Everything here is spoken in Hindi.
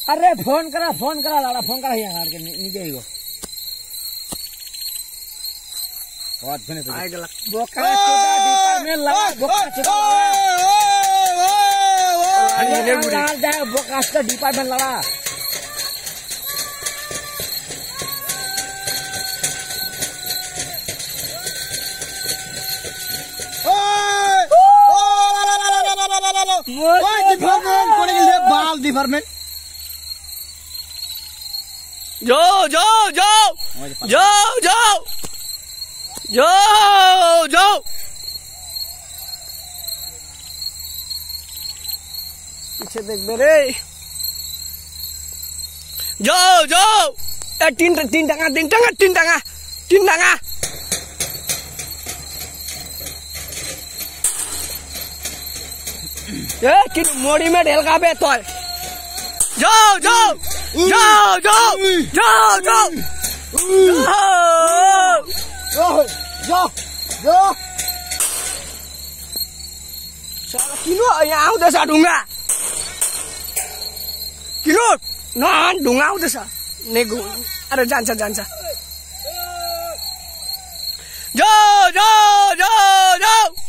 अरे फोन करा लाड़ा फोन करा यहाँ के नीचे ही वो बहुत धने पे आएगा बोका चुदा दीपार में लगा बोका चुदा अरे लाल जाए बोका चुदा दीपार में लड़ा डिपार्टमेंट जो पीछे देख मेरे जो तीन टांगा कि मोड़ी में ढेल का बे तो जो साला किलो यहाँ आउँदैछ ढुङ्गा किलो न ढुङ्गा आउँदैछ नेगु अरे जान्छ जो